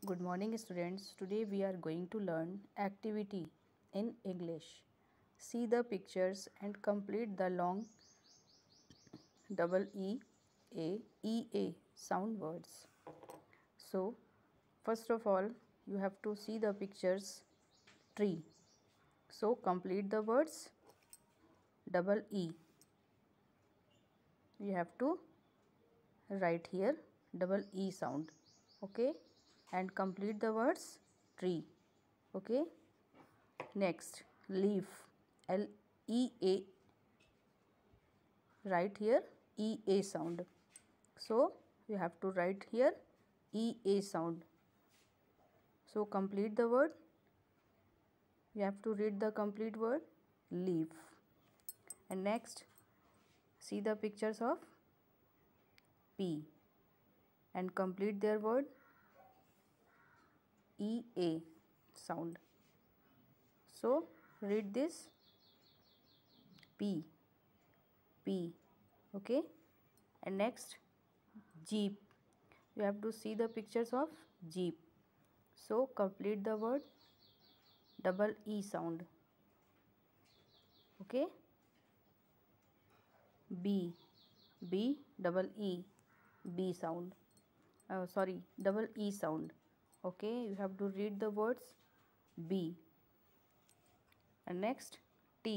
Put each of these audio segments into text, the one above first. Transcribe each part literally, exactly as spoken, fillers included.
Good morning students. Today we are going to learn activity in English. See the pictures and complete the long double E A E A sound words. So first of all you have to see the pictures tree. So complete the words double E. You have to write here double E sound. Okay, and complete the words tree. Okay, next leaf, L E A, write here E A sound. So you have to write here E A sound. So complete the word. You have to read the complete word leaf. And next see the pictures of P and complete their word E A sound. So read this P P. Okay, and next jeep. You have to see the pictures of jeep. So complete the word double E sound. Okay, B B double E B sound. Uh, sorry, double E sound. Okay, you have to read the words B. And next T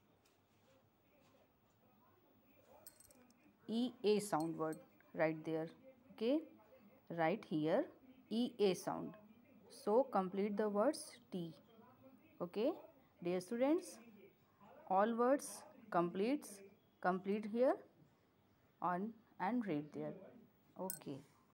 E A sound word right there. Okay, right here E A sound. So complete the words T. Okay, dear students, all words completes complete here on and read there. Okay.